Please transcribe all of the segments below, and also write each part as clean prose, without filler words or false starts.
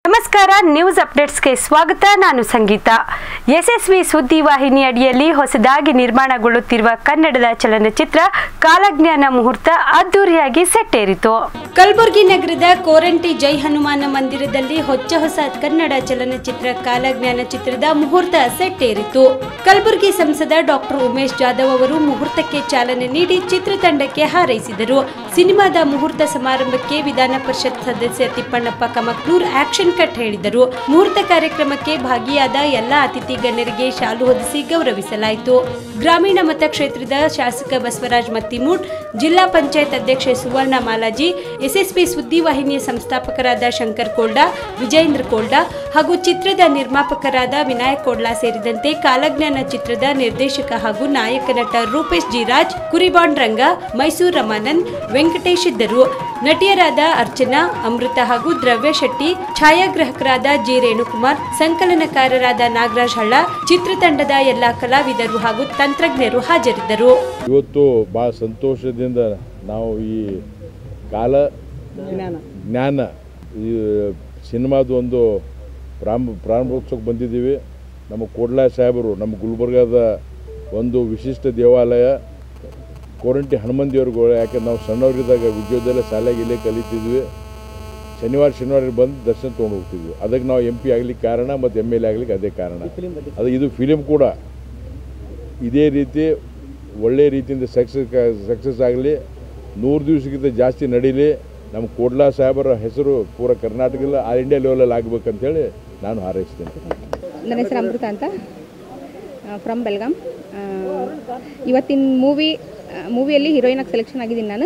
ನಮಸ್ಕಾರ ನ್ಯೂಸ್ ಅಪ್ಡೇಟ್ಸ್ಗೆ ಸ್ವಾಗತ. ನಾನು ಸಂಗೀತ. ಯಶಸ್ವಿ ಸುದ್ದಿವಾಹಿನಿ ಅಡಿಯಲ್ಲಿ ಹೊಸದಾಗಿ ನಿರ್ಮಾಣಗೊಳ್ಳುತ್ತಿರುವ ಕನ್ನಡದ ಚಲನಚಿತ್ರ ಕಾಲಜ್ಞಾನ ಮುಹೂರ್ತ ಅದ್ದೂರಿಯಾಗಿ ಸೆಟ್ಟೇರಿತು. ಕಲಬುರಗಿ ನಗರದ ಕೋರಂಟಿ ಜೈ ಹನುಮಾನ ಮಂದಿರದಲ್ಲಿ ಹೊಸ ಕನ್ನಡ ಚಲನಚಿತ್ರ ಕಾಲಜ್ಞಾನ ಚಿತ್ರದ ಮುಹೂರ್ತ ಸೆಟ್ಟೇರಿತು. ಕಲಬುರಗಿ ಸಂಸದ ಡಾಕ್ಟರ್ ಉಮೇಶ್ ಜಾಧವ್ ಅವರು ಮುಹೂರ್ತಕ್ಕೆ ಚಾಲನೆ ನೀಡಿ ಚಿತ್ರತಂಡಕ್ಕೆ ಹಾರೈಸಿದರು. ಸಿನಿಮಾದ ಮುಹೂರ್ತ ಸಮಾರಂಭಕ್ಕೆ ವಿಧಾನ ಪರಿಷತ್ ಸದಸ್ಯ ತಿಪ್ಪಣ್ಣಪ್ಪ ಕಮಕ್ನೂರ್ ಆಕ್ಷನ್ ಕಟ್ ಹೇಳಿದರು. ಮುಹೂರ್ತ ಕಾರ್ಯಕ್ರಮಕ್ಕೆ ಭಾಗಿಯಾದ ಎಲ್ಲ ಅತಿಥಿ ಗಣ್ಯರಿಗೆ ಶಾಲು ಹೊದಿಸಿ ಗೌರವಿಸಲಾಯಿತು. ಗ್ರಾಮೀಣ ಮತಕ್ಷೇತ್ರದ ಶಾಸಕ ಬಸವರಾಜ್ ಮತ್ತಿಮೂಡ್, ಜಿಲ್ಲಾ ಪಂಚಾಯತ್ ಅಧ್ಯಕ್ಷೆ ಸುವರ್ಣ ಮಾಲಾಜಿ, ಎಸ್ಎಸ್ಪಿ ಸುದ್ದಿವಾಹಿನಿಯ ಸಂಸ್ಥಾಪಕರಾದ ಶಂಕರ್ ಕೋಲ್ಡಾ, ವಿಜಯೇಂದ್ರ ಕೋಲ್ಡಾ ಹಾಗೂ ಚಿತ್ರದ ನಿರ್ಮಾಪಕರಾದ ವಿನಾಯಕ್ ಕೋಡ್ಲಾ ಸೇರಿದಂತೆ ಕಾಲಜ್ಞಾನ ಚಿತ್ರದ ನಿರ್ದೇಶಕ ಹಾಗೂ ನಾಯಕ ನಟ ರೂಪೇಶ್ ಜಿ ರಾಜ್, ಕುರಿಬಾಂಡ್ ರಂಗ, ಮೈಸೂರು ರಮಾನಂದ್, ವೆಂಕಟೇಶ್ ಇದ್ದರು. ನಟಿಯರಾದ ಅರ್ಚನಾ, ಅಮೃತ ಹಾಗೂ ದ್ರವ್ಯ ಶೆಟ್ಟಿ, ಛಾಯಾಗ್ರಾಹಕರಾದ ಜಿ ರೇಣುಕುಮಾರ್, ಸಂಕಲನಕಾರರಾದ ನಾಗರಾಜ್ ಹಳ್ಳ, ಚಿತ್ರತಂಡದ ಎಲ್ಲಾ ಕಲಾವಿದರು ಹಾಗೂ ತಂತ್ರಜ್ಞರು ಹಾಜರಿದ್ದರು. ಇವತ್ತು ಬಹಳ ಸಂತೋಷದಿಂದ ನಾವು ಈ ಕಾಲ ಜ್ಞಾನ ಈ ಸಿನಿಮಾದ ಒಂದು ಪ್ರಾರಂಭೋತ್ಸವಕ್ಕೆ ಬಂದಿದ್ದೀವಿ. ನಮ್ಮ ಕೋಡ್ಲಾ ಸಾಹೇಬರು ನಮ್ಮ ಗುಲ್ಬರ್ಗಾದ ಒಂದು ವಿಶಿಷ್ಟ ದೇವಾಲಯ ಕೋರಂಟಿ ಹನುಮನ್ ದೇವ್ರುಗಳು. ಯಾಕೆಂದ್ರೆ ನಾವು ಸಣ್ಣವರಿದ್ದಾಗ ವಿದ್ಯೋದಯ ಶಾಲೆಗೆ ಇಲ್ಲೇ ಕಲಿತಿದ್ವಿ. ಶನಿವಾರ ಬಂದು ದರ್ಶನ ತೊಗೊಂಡು ಹೋಗ್ತಿದ್ವಿ. ಅದಕ್ಕೆ ನಾವು MP ಆಗಲಿಕ್ಕೆ ಕಾರಣ ಮತ್ತು MLA ಆಗಲಿಕ್ಕೆ ಅದೇ ಕಾರಣ. ಅದು ಇದು ಫಿಲಿಮ್ ಕೂಡ ಇದೇ ರೀತಿ ಒಳ್ಳೆಯ ರೀತಿಯಿಂದ ಸಕ್ಸಸ್ ಆಗಲಿ, 100 ದಿವಸಕ್ಕಿಂತ ಜಾಸ್ತಿ ನಡೀಲಿ. ನಮ್ಮ ಕೋಡ್ಲಾ ಸಾಹೇಬರ ಹೆಸರು ಪೂರ ಕರ್ನಾಟಕದಲ್ಲಿ ಆಲ್ ಇಂಡಿಯಾ ಲೆವೆಲಲ್ಲಿ ಆಗಬೇಕಂತೇಳಿ ನಾನು ಹಾರೈಸ್ತೇನೆ. ನನ್ನ ಹೆಸರು ಅಮೃತ ಅಂತ, ಫ್ರಮ್ ಬೆಲ್ಗಾಮ್. ಇವತ್ತಿನ ಮೂವಿಯಲ್ಲಿ ಹೀರೋಯಿನಾಗಿ ಸೆಲೆಕ್ಷನ್ ಆಗಿದ್ದೀನಿ ನಾನು.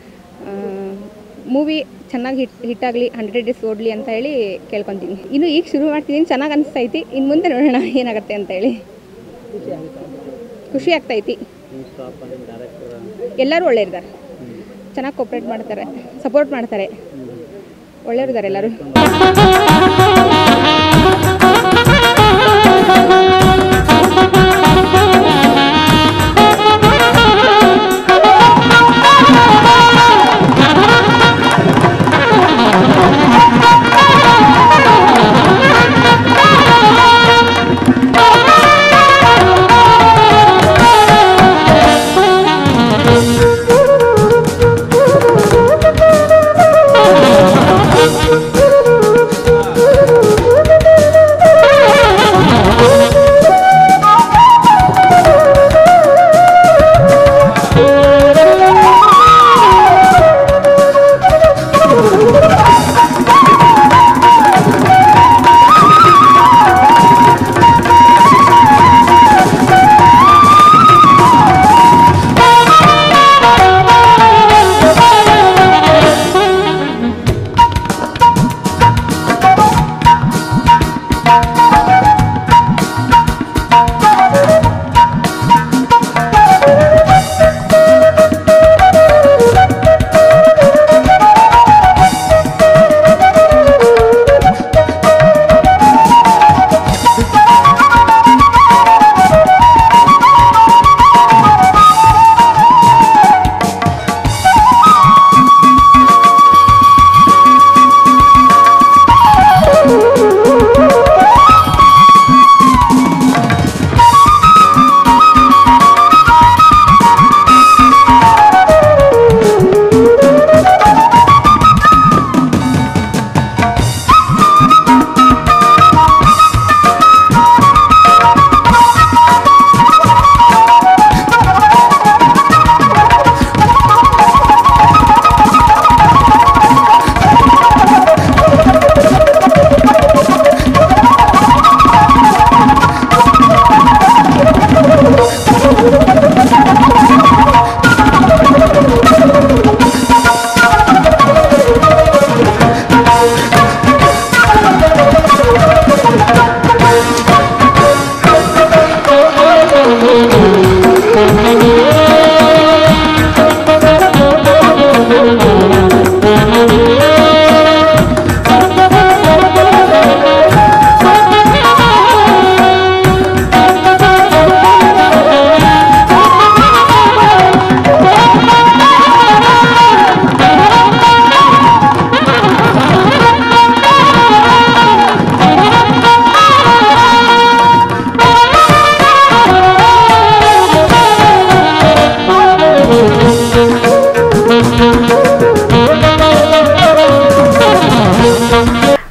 ಮೂವಿ ಚೆನ್ನಾಗಿ ಹಿಟ್ಟಾಗಲಿ, 100 ಡೇಸ್ ಓಡಲಿ ಅಂತ ಹೇಳಿ ಕೇಳ್ಕೊತೀನಿ. ಇನ್ನು ಈಗ ಶುರು ಮಾಡ್ತಿದ್ದೀನಿ, ಚೆನ್ನಾಗಿ ಅನಿಸ್ತೈತಿ. ಇನ್ನು ಮುಂದೆ ನೋಡೋಣ ಏನಾಗುತ್ತೆ ಅಂತ ಹೇಳಿ. ಖುಷಿ ಆಗ್ತೈತಿ. ಎಲ್ಲರೂ ಒಳ್ಳೆಯರಿದ್ದಾರೆ, ಚೆನ್ನಾಗಿ ಕೋಪ್ರೇಟ್ ಮಾಡ್ತಾರೆ, ಸಪೋರ್ಟ್ ಮಾಡ್ತಾರೆ, ಒಳ್ಳೆಯರಿದ್ದಾರೆ ಎಲ್ಲರೂ.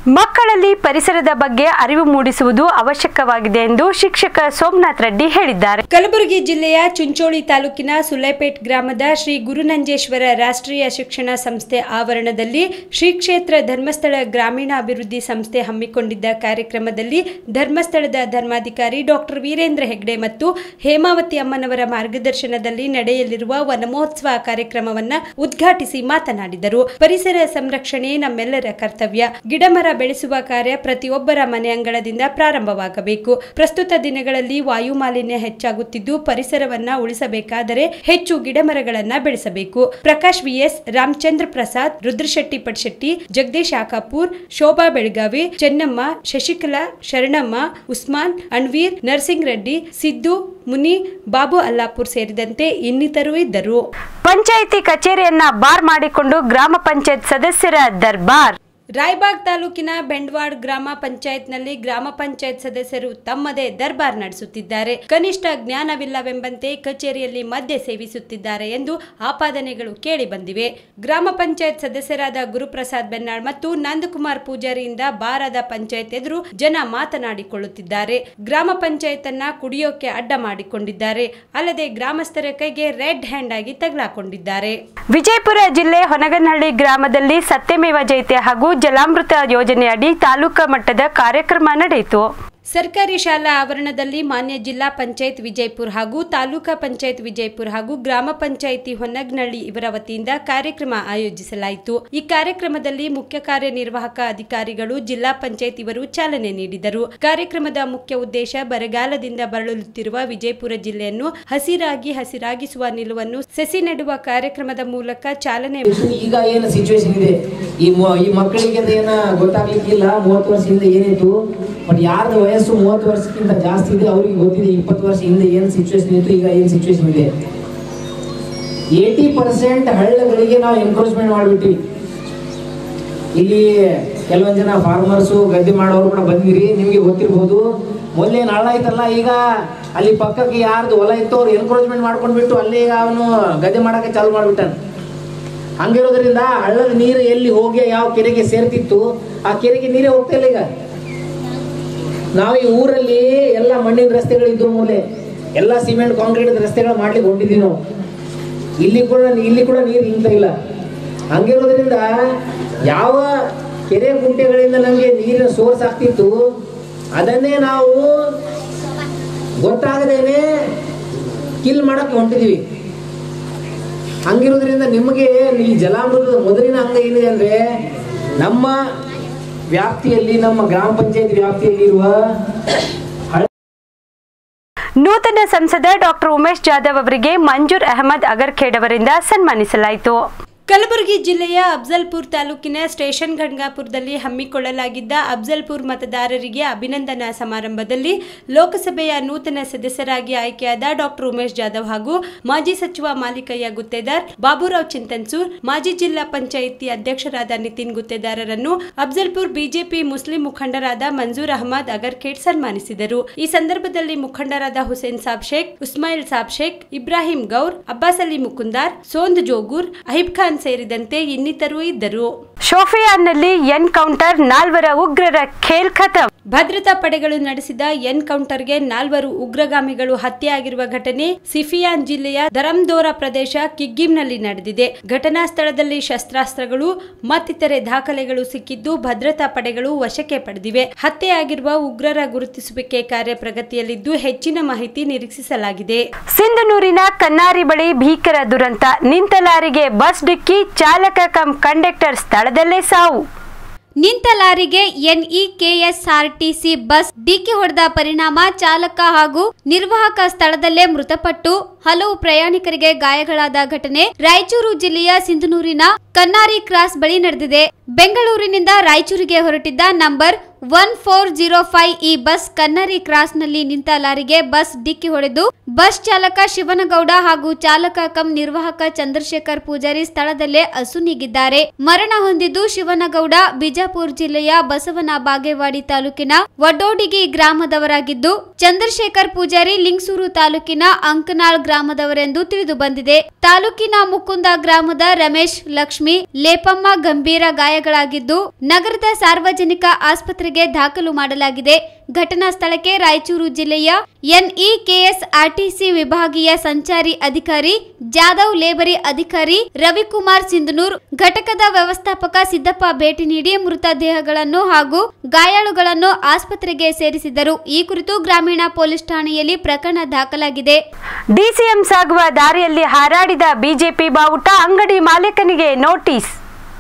ಮಕ್ಕಳಲ್ಲಿ ಪರಿಸರದ ಬಗ್ಗೆ ಅರಿವು ಮೂಡಿಸುವುದು ಅವಶ್ಯಕವಾಗಿದೆ ಎಂದು ಶಿಕ್ಷಕ ಸೋಮನಾಥ್ ರೆಡ್ಡಿ ಹೇಳಿದ್ದಾರೆ. ಕಲಬುರಗಿ ಜಿಲ್ಲೆಯ ಚುಂಚೋಳಿ ತಾಲೂಕಿನ ಸುಲೇಪೇಟ್ ಗ್ರಾಮದ ಶ್ರೀ ಗುರುನಂಜೇಶ್ವರ ರಾಷ್ಟ್ರೀಯ ಶಿಕ್ಷಣ ಸಂಸ್ಥೆ ಆವರಣದಲ್ಲಿ ಶ್ರೀ ಕ್ಷೇತ್ರ ಧರ್ಮಸ್ಥಳ ಗ್ರಾಮೀಣಾಭಿವೃದ್ಧಿ ಸಂಸ್ಥೆ ಹಮ್ಮಿಕೊಂಡಿದ್ದ ಕಾರ್ಯಕ್ರಮದಲ್ಲಿ ಧರ್ಮಸ್ಥಳದ ಧರ್ಮಾಧಿಕಾರಿ ಡಾಕ್ಟರ್ ವೀರೇಂದ್ರ ಹೆಗ್ಡೆ ಮತ್ತು ಹೇಮಾವತಿ ಅಮ್ಮನವರ ಮಾರ್ಗದರ್ಶನದಲ್ಲಿ ನಡೆಯಲಿರುವ ವನಮಹೋತ್ಸವ ಕಾರ್ಯಕ್ರಮವನ್ನು ಉದ್ಘಾಟಿಸಿ ಮಾತನಾಡಿದರು. ಪರಿಸರ ಸಂರಕ್ಷಣೆ ನಮ್ಮೆಲ್ಲರ ಕರ್ತವ್ಯ. ಗಿಡಮರ ಬೆಳೆಸುವ ಕಾರ್ಯ ಪ್ರತಿಯೊಬ್ಬರ ಮನೆ ಅಂಗಳದಿಂದ ಪ್ರಾರಂಭವಾಗಬೇಕು. ಪ್ರಸ್ತುತ ದಿನಗಳಲ್ಲಿ ವಾಯು ಮಾಲಿನ್ಯ ಹೆಚ್ಚಾಗುತ್ತಿದ್ದು ಪರಿಸರವನ್ನ ಉಳಿಸಬೇಕಾದರೆ ಹೆಚ್ಚು ಗಿಡಮರಗಳನ್ನ ಬೆಳೆಸಬೇಕು. ಪ್ರಕಾಶ್ ವಿಎಸ್, ರಾಮಚಂದ್ರ ಪ್ರಸಾದ್, ರುದ್ರಶೆಟ್ಟಿ ಪಡ್ಶೆಟ್ಟಿ, ಜಗದೀಶ್ ಆಕಾಪೂರ್, ಶೋಭಾ ಬೆಳಗಾವಿ, ಚೆನ್ನಮ್ಮ, ಶಶಿಕಲಾ, ಶರಣಮ್ಮ, ಉಸ್ಮಾನ್, ಅಣ್ವೀರ್, ನರಸಿಂಗ್ ರೆಡ್ಡಿ, ಸಿದ್ದು, ಮುನಿ, ಬಾಬು ಅಲ್ಲಾಪುರ್ ಸೇರಿದಂತೆ ಇನ್ನಿತರು ಇದ್ದರು. ಪಂಚಾಯಿತಿ ಕಚೇರಿಯನ್ನ ಬಾರ್ ಮಾಡಿಕೊಂಡು ಗ್ರಾಮ ಪಂಚಾಯತ್ ಸದಸ್ಯರ ದರ್ಬಾರ್. ರಾಯಬಾಗ್ ತಾಲೂಕಿನ ಬೆಂಡವಾಡ್ ಗ್ರಾಮ ಪಂಚಾಯತ್ನಲ್ಲಿ ಗ್ರಾಮ ಪಂಚಾಯತ್ ಸದಸ್ಯರು ತಮ್ಮದೇ ದರ್ಬಾರ್ ನಡೆಸುತ್ತಿದ್ದಾರೆ. ಕನಿಷ್ಠ ಜ್ಞಾನವಿಲ್ಲವೆಂಬಂತೆ ಕಚೇರಿಯಲ್ಲಿ ಮದ್ಯ ಸೇವಿಸುತ್ತಿದ್ದಾರೆ ಎಂದು ಆಪಾದನೆಗಳು ಕೇಳಿ ಬಂದಿವೆ. ಗ್ರಾಮ ಪಂಚಾಯತ್ ಸದಸ್ಯರಾದ ಗುರುಪ್ರಸಾದ್ ಬೆನ್ನಾಳ್ ಮತ್ತು ನಂದಕುಮಾರ್ ಪೂಜಾರಿಯಿಂದ ಬಾರಾದ ಪಂಚಾಯತ್ ಎದುರು ಜನ ಮಾತನಾಡಿಕೊಳ್ಳುತ್ತಿದ್ದಾರೆ. ಗ್ರಾಮ ಪಂಚಾಯತ್ ಅನ್ನ ಕುಡಿಯೋಕೆ ಅಡ್ಡ ಮಾಡಿಕೊಂಡಿದ್ದಾರೆ. ಅಲ್ಲದೆ ಗ್ರಾಮಸ್ಥರ ಕೈಗೆ ರೆಡ್ ಹ್ಯಾಂಡ್ ಆಗಿ ತಗಲಾಕೊಂಡಿದ್ದಾರೆ. ವಿಜಯಪುರ ಜಿಲ್ಲೆ ಹೊನಗನಹಳ್ಳಿ ಗ್ರಾಮದಲ್ಲಿ ಸತ್ಯಮೇವ ಜಯತೆ ಹಾಗೂ ಜಲಾಮೃತ ಯೋಜನೆಯಡಿ ತಾಲೂಕಾ ಮಟ್ಟದ ಕಾರ್ಯಕ್ರಮ ನಡೆಯಿತು. ಸರ್ಕಾರಿ ಶಾಲಾ ಆವರಣದಲ್ಲಿ ಮಾನ್ಯ ಜಿಲ್ಲಾ ಪಂಚಾಯತ್ ವಿಜಯಪುರ ಹಾಗೂ ತಾಲೂಕಾ ಪಂಚಾಯತ್ ವಿಜಯಪುರ ಹಾಗೂ ಗ್ರಾಮ ಪಂಚಾಯಿತಿ ಹೊನ್ನಗನಹಳ್ಳಿ ಇವರ ವತಿಯಿಂದ ಕಾರ್ಯಕ್ರಮ ಆಯೋಜಿಸಲಾಯಿತು. ಈ ಕಾರ್ಯಕ್ರಮದಲ್ಲಿ ಮುಖ್ಯ ಕಾರ್ಯನಿರ್ವಾಹಕ ಅಧಿಕಾರಿಗಳು, ಜಿಲ್ಲಾ ಪಂಚಾಯತ್ ಇವರು ಚಾಲನೆ ನೀಡಿದರು. ಕಾರ್ಯಕ್ರಮದ ಮುಖ್ಯ ಉದ್ದೇಶ ಬರಗಾಲದಿಂದ ಬಳಲುತ್ತಿರುವ ವಿಜಯಪುರ ಜಿಲ್ಲೆಯನ್ನು ಹಸಿರಾಗಿಸುವ ನಿಲುವನ್ನು ಸಸಿ ನೆಡುವ ಕಾರ್ಯಕ್ರಮದ ಮೂಲಕ ಚಾಲನೆ. ಈಗ ಏನು ಸಿಚುವೇಶನ್ ಇದೆ, ಈ ಮಕ್ಕಳಿಗೆ ಏನು ಗೊತ್ತಾಗ್ಲಿಕ್ಕಿಲ್ಲ. 30 ವರ್ಷದಿಂದ ಏನಿತ್ತು, ಬಟ್ ಯಾರ್ದು ವಯಸ್ಸು 30 ವರ್ಷಕ್ಕಿಂತ ಜಾಸ್ತಿ ಇದೆ ಅವರಿಗೆ ಗೊತ್ತಿದೆ 20 ವರ್ಷ ಹಿಂದೆ ಏನು ಸಿಚುವೇಶನ್ ಇತ್ತು, ಈಗ ಏನು ಸಿಚುವೇಶನ್ ಇದೆ. 80% ಹಳ್ಳಗಳಿಗೆ ನಾವು ಎನ್ಕ್ರೋಚ್ಮೆಂಟ್ ಮಾಡಿಬಿಟ್ಟಿವಿ. ಇಲ್ಲಿ ಕೆಲವೊಂದು ಜನ ಫಾರ್ಮರ್ಸು ಗದ್ದೆ ಮಾಡೋರು ಕೂಡ ಬಂದಿರಿ, ನಿಮಗೆ ಗೊತ್ತಿರ್ಬೋದು. ಮೊದಲೇನು ಹಳ್ಳ ಐತಲ್ಲ, ಈಗ ಅಲ್ಲಿ ಪಕ್ಕಕ್ಕೆ ಯಾರ್ದು ಹೊಲ ಇತ್ತು ಅವ್ರು ಎನ್ಕ್ರೋಚ್ಮೆಂಟ್ ಮಾಡ್ಕೊಂಡ್ಬಿಟ್ಟು ಅಲ್ಲಿ ಈಗ ಅವನು ಗದ್ದೆ ಮಾಡೋಕ್ಕೆ ಚಾಲು ಮಾಡಿಬಿಟ್ಟಾನೆ. ಹಂಗಿರೋದ್ರಿಂದ ಹಳ್ಳದ ನೀರು ಎಲ್ಲಿ ಹೋಗಿ ಯಾವ ಕೆರೆಗೆ ಸೇರ್ತಿತ್ತು ಆ ಕೆರೆಗೆ ನೀರೇ ಹೋಗ್ತಾ ಇಲ್ಲ. ಈಗ ನಾವು ಈ ಊರಲ್ಲಿ ಎಲ್ಲ ಮಣ್ಣಿನ ರಸ್ತೆಗಳಿದ್ರು, ಮೂಲೆ ಎಲ್ಲ ಸಿಮೆಂಟ್ ಕಾಂಕ್ರೀಟ್ ರಸ್ತೆಗಳು ಮಾಡ್ಲಿಕ್ಕೆ ಹೊಂಟಿದ್ವಿ ನಾವು. ಇಲ್ಲಿ ಕೂಡ ನೀರು ಇಂಗ್ತಾ ಇಲ್ಲ. ಹಂಗಿರೋದ್ರಿಂದ ಯಾವ ಕೆರೆ ಗುಂಟೆಗಳಿಂದ ನಮಗೆ ನೀರಿನ ಸೋರ್ಸ್ ಆಗ್ತಿತ್ತು ಅದನ್ನೇ ನಾವು ಗೊತ್ತಾಗದೇನೆ ಕಿಲ್ ಮಾಡಕ್ಕೆ ಹೊಂಟಿದೀವಿ. ಹಂಗಿರೋದ್ರಿಂದ ನಿಮಗೆ ಈ ಜಲಾಮೃತದ ಮೊದಲಿನ ಅಂಗ ಏನಿದೆ ಅಂದ್ರೆ, ನಮ್ಮ ವ್ಯಾಪ್ತಿಯಲ್ಲಿ, ನಮ್ಮ ಗ್ರಾಮ ಪಂಚಾಯತ್ ವ್ಯಾಪ್ತಿಯಲ್ಲಿ ಇರುವ ನೂತನ ಸಂಸದ ಡಾಕ್ಟರ್ ಉಮೇಶ್ ಜಾಧವ್ ಅವರಿಗೆ ಮಂಜೂರ್ ಅಹಮದ್ ಅಗರ್ಖೇಡ್ ಅವರಿಂದ ಸನ್ಮಾನಿಸಲಾಯಿತು. ಕಲಬುರಗಿ ಜಿಲ್ಲೆಯ ಅಫ್ಜಲ್ಪುರ್ ತಾಲೂಕಿನ ಸ್ಟೇಷನ್ ಗಂಗಾಪುರದಲ್ಲಿ ಹಮ್ಮಿಕೊಳ್ಳಲಾಗಿದ್ದ ಅಫ್ಜಲ್ಪುರ್ ಮತದಾರರಿಗೆ ಅಭಿನಂದನಾ ಸಮಾರಂಭದಲ್ಲಿ ಲೋಕಸಭೆಯ ನೂತನ ಸದಸ್ಯರಾಗಿ ಆಯ್ಕೆಯಾದ ಡಾಕ್ಟರ್ ಉಮೇಶ್ ಜಾಧವ್ ಹಾಗೂ ಮಾಜಿ ಸಚಿವ ಮಾಲಿಕಯ್ಯ ಗುತ್ತೇದಾರ್, ಬಾಬುರಾವ್ ಚಿಂತನ್ಸೂರ್, ಮಾಜಿ ಜಿಲ್ಲಾ ಪಂಚಾಯಿತಿ ಅಧ್ಯಕ್ಷರಾದ ನಿತಿನ್ ಗುತ್ತೇದಾರರನ್ನು ಅಫ್ಜಲ್ಪುರ್ ಬಿಜೆಪಿ ಮುಸ್ಲಿಂ ಮುಖಂಡರಾದ ಮಂಜೂರ್ ಅಹಮದ್ ಅಗರ್ಖೇಡ್ ಸನ್ಮಾನಿಸಿದರು. ಈ ಸಂದರ್ಭದಲ್ಲಿ ಮುಖಂಡರಾದ ಹುಸೇನ್ ಸಾಬ್ ಶೇಖ್, ಉಸ್ಮಾಯಿಲ್ ಸಾಬ್ ಶೇಖ್, ಇಬ್ರಾಹಿಂ ಗೌರ್, ಅಬ್ಬಾಸ್ ಅಲಿ ಮುಕುಂದಾರ್, ಸೋಂದ್ ಜೋಗೂರ್, ಅಹಿಬ್ ಖಾನ್ ಸೇರಿದಂತೆ ಇನ್ನಿತರು ಇದ್ದರು. ಶೋಫಿಯಾನ್ನಲ್ಲಿ ಎನ್ಕೌಂಟರ್, 4 ಉಗ್ರರ ಖೇಲ್ ಖತಮ್. ಭದ್ರತಾ ಪಡೆಗಳು ನಡೆಸಿದ ಎನ್ಕೌಂಟರ್ಗೆ 4 ಉಗ್ರಗಾಮಿಗಳು ಹತ್ಯೆಯಾಗಿರುವ ಘಟನೆ ಸಿಫಿಯಾನ್ ಜಿಲ್ಲೆಯ ದರಮ್ದೋರಾ ಪ್ರದೇಶ ಕಿಗ್ಗಿಂನಲ್ಲಿ ನಡೆದಿದೆ. ಘಟನಾ ಸ್ಥಳದಲ್ಲಿ ಶಸ್ತ್ರಾಸ್ತ್ರಗಳು ಮತ್ತಿತರೆ ದಾಖಲೆಗಳು ಸಿಕ್ಕಿದ್ದು ಭದ್ರತಾ ಪಡೆಗಳು ವಶಕ್ಕೆ ಪಡೆದಿವೆ. ಹತ್ಯೆಯಾಗಿರುವ ಉಗ್ರರ ಗುರುತಿಸುವಿಕೆ ಕಾರ್ಯ ಪ್ರಗತಿಯಲ್ಲಿದ್ದು ಹೆಚ್ಚಿನ ಮಾಹಿತಿ ನಿರೀಕ್ಷಿಸಲಾಗಿದೆ. ಸಿಂಧನೂರಿನ ಕನ್ನಾರಿ ಬಳಿ ಭೀಕರ ದುರಂತ, ನಿಂತ ಲಾರಿಗೆ ಬಸ್ ಡಿಕ್ಕಿ, ಚಾಲಕ ಕಮ್ ಕಂಡಕ್ಟರ್ ಸ್ಥಳದಲ್ಲೇ ಸಾವು. ನಿಂತ ಲಾರಿಗೆ NEKSRTC ಬಸ್ ಡಿಕ್ಕಿ ಹೊಡೆದ ಪರಿಣಾಮ ಚಾಲಕ ಹಾಗೂ ನಿರ್ವಾಹಕ ಸ್ಥಳದಲ್ಲೇ ಮೃತಪಟ್ಟು ಹಲವು ಪ್ರಯಾಣಿಕರಿಗೆ ಗಾಯಗಳಾದ ಘಟನೆ ರಾಯಚೂರು ಜಿಲ್ಲೆಯ ಸಿಂಧನೂರಿನ ಕನ್ನಾರಿ ಕ್ರಾಸ್ ಬಳಿ ನಡೆದಿದೆ. ಬೆಂಗಳೂರಿನಿಂದ ರಾಯಚೂರಿಗೆ ಹೊರಟಿದ್ದ ನಂಬರ್ 1405 ಈ ಬಸ್ ಕನ್ನರಿ ಕ್ರಾಸ್ನಲ್ಲಿ ನಿಂತ ಲಾರಿಗೆ ಬಸ್ ಡಿಕ್ಕಿ ಹೊಡೆದು ಬಸ್ ಚಾಲಕ ಶಿವನಗೌಡ ಹಾಗೂ ಚಾಲಕ ಕಂ ನಿರ್ವಾಹಕ ಚಂದ್ರಶೇಖರ್ ಪೂಜಾರಿ ಸ್ಥಳದಲ್ಲೇ ಅಸುನೀಗಿದ್ದಾರೆ. ಮರಣ ಹೊಂದಿದ್ದು ಶಿವನಗೌಡ ಬಿಜಾಪುರ ಜಿಲ್ಲೆಯ ಬಸವನ ಬಾಗೇವಾಡಿ ತಾಲೂಕಿನ ವಡ್ಡೋಡಿಗಿ ಗ್ರಾಮದವರಾಗಿದ್ದು, ಚಂದ್ರಶೇಖರ್ ಪೂಜಾರಿ ಲಿಂಗಸೂರು ತಾಲೂಕಿನ ಅಂಕನಾಳ್ ಗ್ರಾಮದವರೆಂದು ತಿಳಿದು ಬಂದಿದೆ. ತಾಲೂಕಿನ ಮುಕುಂದ ಗ್ರಾಮದ ರಮೇಶ್, ಲಕ್ಷ್ಮಿ, ಲೇಪಮ್ಮ ಗಂಭೀರ ಗಾಯಗಳಾಗಿದ್ದು ನಗರದ ಸಾರ್ವಜನಿಕ ಆಸ್ಪತ್ರೆಗೆ ದಾಖಲು ಮಾಡಲಾಗಿದೆ. ಘಟನಾ ಸ್ಥಳಕ್ಕೆ ರಾಯಚೂರು ಜಿಲ್ಲೆಯ ಎನ್ಇಕೆಎಸ್ಆರ್ಟಿಸಿ ವಿಭಾಗೀಯ ಸಂಚಾರಿ ಅಧಿಕಾರಿ ಜಾಧವ್, ಲೇಬರಿ ಅಧಿಕಾರಿ ರವಿಕುಮಾರ್ ಸಿಂಧನೂರ್, ಘಟಕದ ವ್ಯವಸ್ಥಾಪಕ ಸಿದ್ದಪ್ಪ ಭೇಟಿ ನೀಡಿ ಮೃತದೇಹಗಳನ್ನು ಹಾಗೂ ಗಾಯಾಳುಗಳನ್ನು ಆಸ್ಪತ್ರೆಗೆ ಸೇರಿಸಿದರು. ಈ ಕುರಿತು ಗ್ರಾಮೀಣ ಪೊಲೀಸ್ ಠಾಣೆಯಲ್ಲಿ ಪ್ರಕರಣ ದಾಖಲಾಗಿದೆ. ಡಿಸಿಎಂ ಸಾಗುವ ದಾರಿಯಲ್ಲಿ ಹಾರಾಡಿದ ಬಿಜೆಪಿ ಬಾವುಟ, ಅಂಗಡಿ ಮಾಲೀಕನಿಗೆ ನೋಟಿಸ್.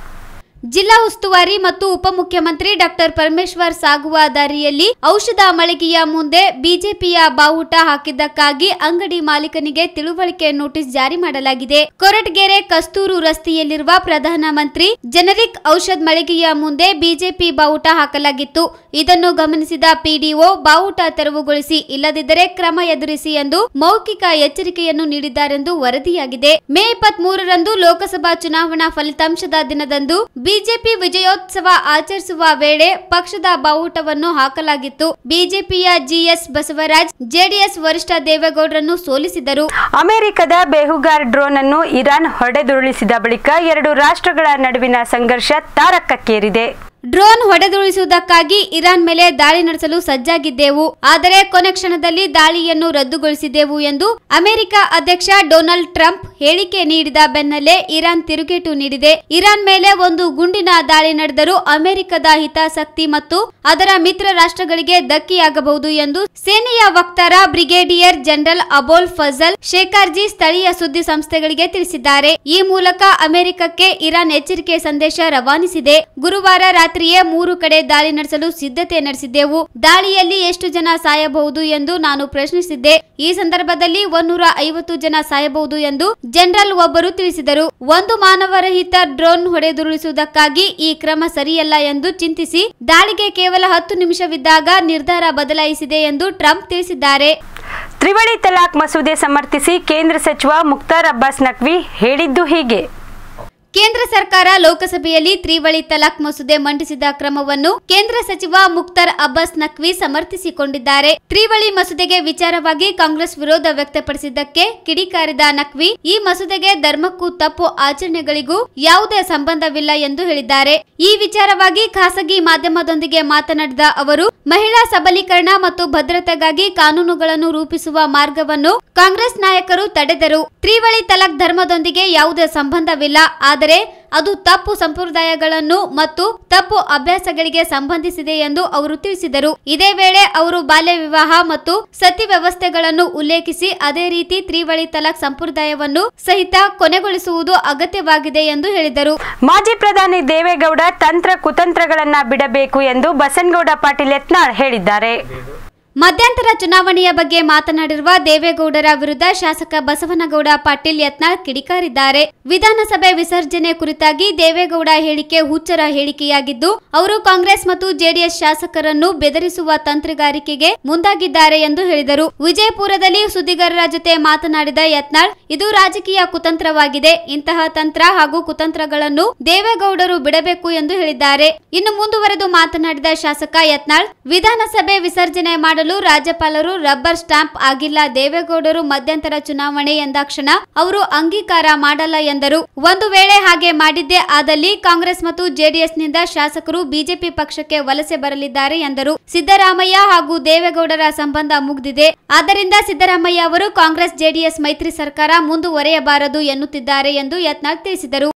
ಜಿಲ್ಲಾ ಉಸ್ತುವಾರಿ ಮತ್ತು ಉಪಮುಖ್ಯಮಂತ್ರಿ ಡಾಕ್ಟರ್ ಪರಮೇಶ್ವರ್ ಸಾಗುವ ದಾರಿಯಲ್ಲಿ ಔಷಧ ಮಳಿಗೆಯ ಮುಂದೆ ಬಿಜೆಪಿಯ ಬಾವುಟ ಹಾಕಿದ್ದಕ್ಕಾಗಿ ಅಂಗಡಿ ಮಾಲೀಕನಿಗೆ ತಿಳುವಳಿಕೆ ನೋಟಿಸ್ ಜಾರಿ ಮಾಡಲಾಗಿದೆ. ಕೊರಟಗೆರೆ ಕಸ್ತೂರು ರಸ್ತೆಯಲ್ಲಿರುವ ಪ್ರಧಾನಮಂತ್ರಿ ಜನರಿಕ್ ಔಷಧ ಮಳಿಗೆಯ ಮುಂದೆ ಬಿಜೆಪಿ ಬಾವುಟ ಹಾಕಲಾಗಿತ್ತು. ಇದನ್ನು ಗಮನಿಸಿದ ಪಿಡಿಒ ಬಾವುಟ ತೆರವುಗೊಳಿಸಿ, ಇಲ್ಲದಿದ್ದರೆ ಕ್ರಮ ಎದುರಿಸಿ ಎಂದು ಮೌಖಿಕ ಎಚ್ಚರಿಕೆಯನ್ನು ನೀಡಿದ್ದಾರೆಂದು ವರದಿಯಾಗಿದೆ. ಮೇ 23ರಂದು ಲೋಕಸಭಾ ಚುನಾವಣಾ ಫಲಿತಾಂಶದ ದಿನದಂದು ಬಿಜೆಪಿ ವಿಜಯೋತ್ಸವ ಆಚರಿಸುವ ವೇಳೆ ಪಕ್ಷದ ಬಾವುಟವನ್ನು ಹಾಕಲಾಗಿತ್ತು. ಬಿಜೆಪಿಯ ಜಿಎಸ್ ಬಸವರಾಜ್ ಜೆಡಿಎಸ್ ವರಿಷ್ಠ ದೇವೇಗೌಡರನ್ನು ಸೋಲಿಸಿದರು. ಅಮೆರಿಕದ ಬೇಹುಗಾರ್ ಡ್ರೋನ್ ಅನ್ನು ಇರಾನ್ ಹೊಡೆದುರುಳಿಸಿದ ಬಳಿಕ ಎರಡು ರಾಷ್ಟ್ರಗಳ ನಡುವಿನ ಸಂಘರ್ಷ ತಾರಕಕ್ಕೇರಿದೆ. ಡ್ರೋನ್ ಹೊಡೆದುರುಳಿಸುವುದಕ್ಕಾಗಿ ಇರಾನ್ ಮೇಲೆ ದಾಳಿ ನಡೆಸಲು ಸಜ್ಜಾಗಿದ್ದೆವು, ಆದರೆ ಕೊನೆ ಕ್ಷಣದಲ್ಲಿ ದಾಳಿಯನ್ನು ರದ್ದುಗೊಳಿಸಿದೆವು ಎಂದು ಅಮೆರಿಕ ಅಧ್ಯಕ್ಷ ಡೊನಾಲ್ಡ್ ಟ್ರಂಪ್ ಹೇಳಿಕೆ ನೀಡಿದ ಬೆನ್ನಲ್ಲೇ ಇರಾನ್ ತಿರುಗೇಟು ನೀಡಿದೆ. ಇರಾನ್ ಮೇಲೆ ಒಂದು ಗುಂಡಿನ ದಾಳಿ ನಡೆದರೂ ಅಮೆರಿಕದ ಹಿತಾಸಕ್ತಿ ಮತ್ತು ಅದರ ಮಿತ್ರ ರಾಷ್ಟ್ರಗಳಿಗೆ ಧಕ್ಕೆಯಾಗಬಹುದು ಎಂದು ಸೇನೆಯ ವಕ್ತಾರ brigadier general Abol Fazl Shekarchi ಸ್ಥಳೀಯ ಸುದ್ದಿ ಸಂಸ್ಥೆಗಳಿಗೆ ತಿಳಿಸಿದ್ದಾರೆ. ಈ ಮೂಲಕ ಅಮೆರಿಕಕ್ಕೆ ಇರಾನ್ ಎಚ್ಚರಿಕೆ ಸಂದೇಶ ರವಾನಿಸಿದೆ. ಗುರುವಾರ ರಾತ್ರಿಯೇ 3 ಕಡೆ ದಾಳಿ ನಡೆಸಲು ಸಿದ್ಧತೆ ನಡೆಸಿದ್ದೆವು. ದಾಳಿಯಲ್ಲಿ ಎಷ್ಟು ಜನ ಸಾಯಬಹುದು ಎಂದು ನಾನು ಪ್ರಶ್ನಿಸಿದ್ದೆ. ಈ ಸಂದರ್ಭದಲ್ಲಿ 150 ಜನ ಸಾಯಬಹುದು ಎಂದು ಜನರಲ್ ಒಬ್ಬರು ತಿಳಿಸಿದರು. ಒಂದು ಮಾನವರಹಿತ ಡ್ರೋನ್ ಹೊಡೆದುರುಳಿಸುವುದಕ್ಕಾಗಿ ಈ ಕ್ರಮ ಸರಿಯಲ್ಲ ಎಂದು ಚಿಂತಿಸಿ ದಾಳಿಗೆ ಕೇವಲ 10 ನಿಮಿಷವಿದ್ದಾಗ ನಿರ್ಧಾರ ಬದಲಾಯಿಸಿದೆ ಎಂದು ಟ್ರಂಪ್ ತಿಳಿಸಿದ್ದಾರೆ. ತ್ರಿವಳಿ ತಲಾಕ್ ಮಸೂದೆ ಸಮರ್ಥಿಸಿ ಕೇಂದ್ರ ಸಚಿವ ಮುಖ್ತಾರ್ ಅಬ್ಬಾಸ್ ನಖ್ವಿ ಹೇಳಿದ್ದು ಹೀಗೆ. ಕೇಂದ್ರ ಸರ್ಕಾರ ಲೋಕಸಭೆಯಲ್ಲಿ ತ್ರಿವಳಿ ತಲಾಕ್ ಮಸೂದೆ ಮಂಡಿಸಿದ ಕ್ರಮವನ್ನು ಕೇಂದ್ರ ಸಚಿವ ಮುಖ್ತಾರ್ ಅಬ್ಬಾಸ್ ನಖ್ವಿ ಸಮರ್ಥಿಸಿಕೊಂಡಿದ್ದಾರೆ. ತ್ರಿವಳಿ ಮಸೂದೆಗೆ ವಿಚಾರವಾಗಿ ಕಾಂಗ್ರೆಸ್ ವಿರೋಧ ವ್ಯಕ್ತಪಡಿಸಿದ್ದಕ್ಕೆ ಕಿಡಿಕಾರಿದ ನಖ್ವಿ, ಈ ಮಸೂದೆಗೆ ಧರ್ಮಕ್ಕೂ ತಪ್ಪು ಆಚರಣೆಗಳಿಗೂ ಯಾವುದೇ ಸಂಬಂಧವಿಲ್ಲ ಎಂದು ಹೇಳಿದ್ದಾರೆ. ಈ ವಿಚಾರವಾಗಿ ಖಾಸಗಿ ಮಾಧ್ಯಮದೊಂದಿಗೆ ಮಾತನಾಡಿದ ಅವರು, ಮಹಿಳಾ ಸಬಲೀಕರಣ ಮತ್ತು ಭದ್ರತೆಗಾಗಿ ಕಾನೂನುಗಳನ್ನು ರೂಪಿಸುವ ಮಾರ್ಗವನ್ನು ಕಾಂಗ್ರೆಸ್ ನಾಯಕರು ತಡೆದರು. ತ್ರಿವಳಿ ತಲಾಕ್ ಧರ್ಮದೊಂದಿಗೆ ಯಾವುದೇ ಸಂಬಂಧವಿಲ್ಲ, ಆದರೆ ಅದು ತಪ್ಪು ಸಂಪ್ರದಾಯಗಳನ್ನು ಮತ್ತು ತಪ್ಪು ಅಭ್ಯಾಸಗಳಿಗೆ ಸಂಬಂಧಿಸಿದೆ ಎಂದು ಅವರು ತಿಳಿಸಿದರು. ಇದೇ ವೇಳೆ ಅವರು ಬಾಲ್ಯ ವಿವಾಹ ಮತ್ತು ಸತಿ ವ್ಯವಸ್ಥೆಗಳನ್ನು ಉಲ್ಲೇಖಿಸಿ ಅದೇ ರೀತಿ ತ್ರಿವಳಿ ತಲಾಕ್ ಸಂಪ್ರದಾಯವನ್ನು ಸಹಿತ ಕೊನೆಗೊಳಿಸುವುದು ಅಗತ್ಯವಾಗಿದೆ ಎಂದು ಹೇಳಿದರು. ಮಾಜಿ ಪ್ರಧಾನಿ ದೇವೇಗೌಡ ತಂತ್ರ ಕುತಂತ್ರಗಳನ್ನ ಬಿಡಬೇಕು ಎಂದು ಬಸನಗೌಡ ಪಾಟೀಲ್ ಯತ್ನಾಳ್ ಹೇಳಿದ್ದಾರೆ. ಮಧ್ಯಂತರ ಚುನಾವಣೆಯ ಬಗ್ಗೆ ಮಾತನಾಡಿರುವ ದೇವೇಗೌಡರ ವಿರುದ್ಧ ಶಾಸಕ ಬಸವನಗೌಡ ಪಾಟೀಲ್ ಯತ್ನಾಳ್ ಕಿಡಿಕಾರಿದ್ದಾರೆ. ವಿಧಾನಸಭೆ ವಿಸರ್ಜನೆ ಕುರಿತಾಗಿ ದೇವೇಗೌಡ ಹೇಳಿಕೆ ಹುಚ್ಚರ ಹೇಳಿಕೆಯಾಗಿದ್ದು, ಅವರು ಕಾಂಗ್ರೆಸ್ ಮತ್ತು ಜೆಡಿಎಸ್ ಶಾಸಕರನ್ನು ಬೆದರಿಸುವ ತಂತ್ರಗಾರಿಕೆಗೆ ಮುಂದಾಗಿದ್ದಾರೆ ಎಂದು ಹೇಳಿದರು. ವಿಜಯಪುರದಲ್ಲಿ ಸುದ್ದಿಗಾರರ ಜೊತೆ ಮಾತನಾಡಿದ ಯತ್ನಾಳ್, ಇದು ರಾಜಕೀಯ ಕುತಂತ್ರವಾಗಿದೆ. ಇಂತಹ ತಂತ್ರ ಹಾಗೂ ಕುತಂತ್ರಗಳನ್ನು ದೇವೇಗೌಡರು ಬಿಡಬೇಕು ಎಂದು ಹೇಳಿದ್ದಾರೆ. ಇನ್ನು ಮುಂದುವರೆದು ಮಾತನಾಡಿದ ಶಾಸಕ ಯತ್ನಾಳ್, ವಿಧಾನಸಭೆ ವಿಸರ್ಜನೆ ಮಾಡಲು ರಾಜ್ಯಪಾಲರು ರಬ್ಬರ್ ಸ್ಟಾಂಪ್ ಆಗಿಲ್ಲ. ದೇವೇಗೌಡರು ಮಧ್ಯಂತರ ಚುನಾವಣೆ ಎಂದಾಕ್ಷಣ ಅವರು ಅಂಗೀಕಾರ ಮಾಡಲ್ಲ ಎಂದರು. ಒಂದು ವೇಳೆ ಹಾಗೆ ಮಾಡಿದ್ದೇ ಆದಲ್ಲಿ ಕಾಂಗ್ರೆಸ್ ಮತ್ತು ಜೆಡಿಎಸ್ನಿಂದ ಶಾಸಕರು ಬಿಜೆಪಿ ಪಕ್ಷಕ್ಕೆ ವಲಸೆ ಬರಲಿದ್ದಾರೆ ಎಂದರು. ಸಿದ್ದರಾಮಯ್ಯ ಹಾಗೂ ದೇವೇಗೌಡರ ಸಂಬಂಧ ಮುಗಿದಿದೆ. ಆದ್ದರಿಂದ ಸಿದ್ದರಾಮಯ್ಯ ಅವರು ಕಾಂಗ್ರೆಸ್ ಜೆಡಿಎಸ್ ಮೈತ್ರಿ ಸರ್ಕಾರ ಮುಂದುವರೆಯಬಾರದು ಎನ್ನುತ್ತಿದ್ದಾರೆ ಎಂದು ಯತ್ನಾಳ್ ತಿಳಿಸಿದರು.